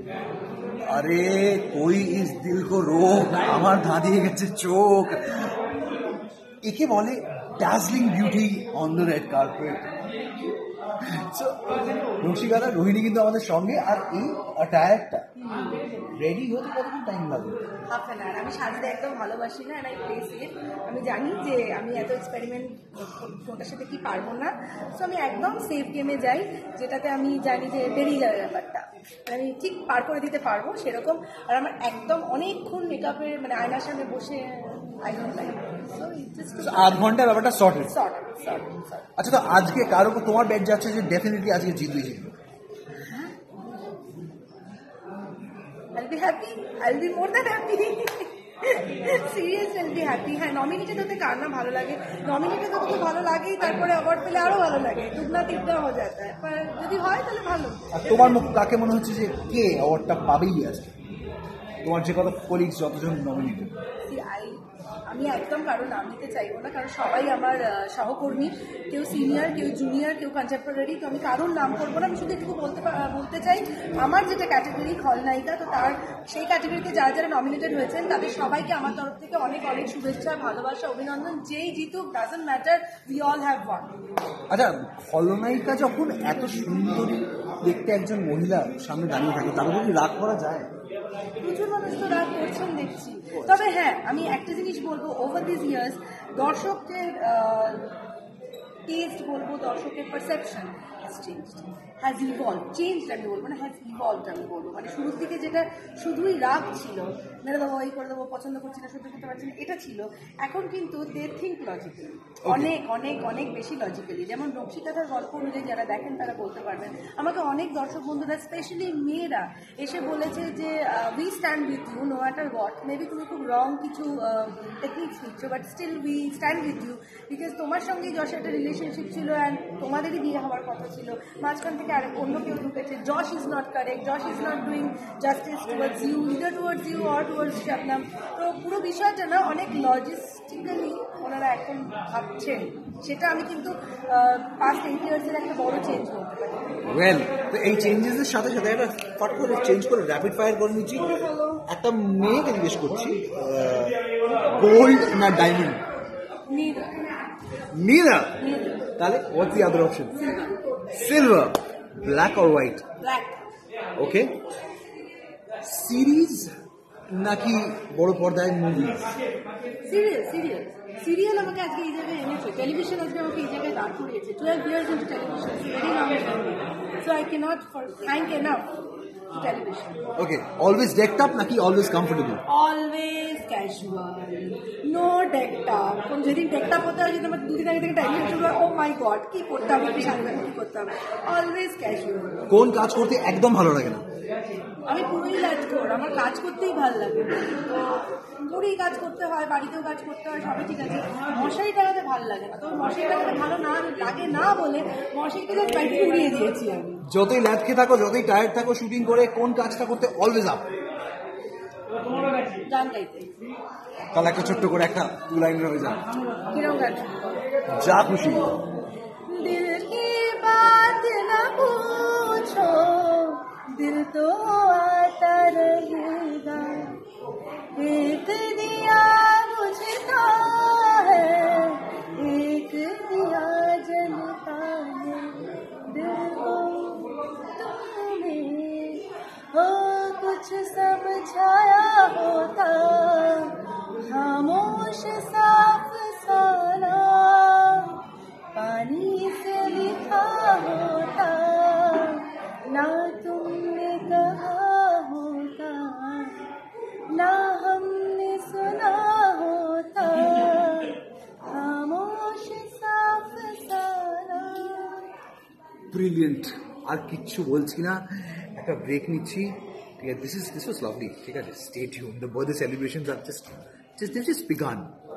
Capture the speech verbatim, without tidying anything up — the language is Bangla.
আরে কই ইস দিল কো রোক, আমার ধাঁধিয়ে গেছে চোখ। একে বলে dazzling beauty on the red carpet. So, রসিকারা Rohini কিন্তু আমাদের সঙ্গে, আর এই অ্যাটায়ারটা রেডি হতে কতক্ষণ টাইম লাগবে? Half an hour. আমি সাজতে একদম ভালোবাসি না, আই প্লেস ইট। আমি জানি যে আমি এত এক্সপেরিমেন্ট কোনটার সাথে কি পারবো না, সো আমি একদম সেফ গেমে যাই, যেটাতে আমি জানি যে বেরিয়ে যাবে ব্যাপারটা, আমি ঠিক পার করে দিতে পারবো সেরকম। আর আমার একদম অনেকক্ষণ মেকআপের মানে আয়নার সামনে বসে I don't like, so just আধ ঘন্টা ব্যাপারটা সর্টেড। Sorted sorted sorted. আচ্ছা, তো আজকে কারো তোমার ব্যাট যাচ্ছে যে ডেফিনেটলি আজকে জিতবে জিতবে? I'll be happy. I'll be more than happy. Seriously, I'll be happy. হ্যাঁ, নমিনেটেড হতে কার না ভালো লাগে? নমিনেটেড হতে তো ভালো লাগেই, তারপরে অ্যাওয়ার্ড পেলে আরো ভালো লাগে। দুগনা তিনটা হয়ে যায়, যদি হয় তাহলে ভালো। আর তোমার মুখ কাকে মনে হচ্ছে যে কে অ্যাওয়ার্ডটা পাবেই আজকে? তোমার যে কথা কলিগস যতজন নমিনেটেড, আমি একদম কারো নাম নিতে চাইবো না, কারণ সবাই আমার সহকর্মী, কেউ সিনিয়র, কেউ জুনিয়র, কেউ কনটেম্পোরারি, তো আমি কারোর নাম করবো না। আমি শুধু একটু বলতে বলতে চাই আমার যেটা ক্যাটাগরি খলনায়িকা, তো তার সেই ক্যাটাগরিতে যারা যারা নমিনেটেড হয়েছেন তাদের সবাইকে আমার তরফ থেকে অনেক অনেক শুভেচ্ছা, ভালোবাসা, অভিনন্দন। যেই জিতুক doesn't matter, we all have one. আচ্ছা, খলনায়িকা যখন এত সুন্দরী দেখতে একজন মহিলা সামনে দাঁড়িয়ে থাকে, তার উপর কি রাগ করা যায়? প্রচুর মানুষ তো রাগ করছেন দেখছি। তবে হ্যাঁ, আমি একটা জিনিস বলবো, ওভার দিস ইয়ার্স দর্শকের টেস্ট বলবো, দর্শকের perception has changed, has evolve. Change আমি বলবো না, হ্যাজ ইভলভড আমি বলবো। মানে শুরুর দিকে যেটা শুধুই রাগ ছিল, মেরে দেবো, এই করে দেবো, পছন্দ করছি না, সহ্য করতে পারছি না, এটা ছিল। এখন কিন্তু দে থিঙ্ক লজিক্যালি, অনেক অনেক অনেক বেশি লজিক্যালি। যেমন রক্ষিতার গল্প অনুযায়ী যারা দেখেন তারা বলতে পারবেন, আমাকে অনেক দর্শক বন্ধুরা স্পেশালি মেয়েরা এসে বলেছে যে we stand with you no matter what. Maybe তুমি খুব রং কিছু টেকনিক্স নিচ্ছ, but still we stand with you, because তোমার সঙ্গে যশ একটা রিলেশনশিপ ছিল অ্যান্ড তোমাদেরই বিয়ে হওয়ার কথা ছিল, মাঝখান থেকে আরেক অন্য কেউ ঢুকেছে। Yash is not correct, Yash is not doing justice towards you, either towards you or towards Shabnam. তো পুরো বিষয়টা না অনেক লজিস্টিক্যালি ওনারা এখন ভাবছেন, সেটা আমি কিন্তু পাস্ট এইট ইয়ার্সের একটা বড় চেঞ্জ বলতে পারি। ওয়েল, তো এই চেঞ্জেসের সাথে সাথে একটা ফট করে চেঞ্জ করে র্যাপিড ফায়ার করে নিচ্ছি। একটা মেয়েকে জিজ্ঞেস করছি, গোল্ড না ডায়মন্ড? Neither. তাহলে what's the other option? Silver. Black or white? Black. Okay. Series নাকি বড় পর্দায় মুভি? সিরিয়াল সিরিয়াল সিরিয়াল আমাকে আজকে এই জায়গায় এনেছে, টেলিভিশন আজকে আমাকে এই জায়গায় দাঁড় করিয়েছে। Twelve years into television, very long journey, so I cannot thank enough to television. Okay, always decked up নাকি always comfortable? Always casual, no decked up. কোন যেদিন ডেকড আপ হতে হয়, যদি আমার দুদিন আগে থেকে টেনশন শুরু হয়, ও মাই গড কি করতে হবে, কি সাংঘাতিক কি করতে হবে। Always casual. কোন কাজ করতে একদম ভালো লাগে না? আমি পুরোই লাজ কর, আমার কাজ করতেই ভালো লাগে, পুরোই কাজ করতে হয়, বাড়িতেও কাজ করতে হয়, সবই ঠিক আছে। মশারি টাঙাতে ভালো লাগে না, তো মশারি টাঙাতে ভালো না লাগে না বলে মশারিটা বাড়িতে উড়িয়ে দিয়েছি আমি। যতই ল্যাদ খেয়ে থাকো, যতই টায়ার্ড থাকো, শুটিং করে কোন কাজটা করতে অলওয়েজ আপ? গান গাইতে। তাহলে একটা ছোট্ট করে একটা টু লাইন হয়ে যায়, কিরকম গান? যা খুশি। দিল কি বাত না পুছো, दिल तो आता रहेगा, एक दिया बुझता है, एक दिया जलता है, दिल को तुमने हो कुछ समझाया होता, खामोश साफ सारा पानी से लिखा होता, ना तुमने कहा होता, ना हमने सुना होता, खामोश साफ सारा। ব্রিলিয়েন্ট, আর কিচ্ছু বলছি না, একটা ব্রেক নিচ্ছি। ঠিক আছে, this is this was lovely. ঠিক আছে, stay tune, the birthday celebrations are just just this is began.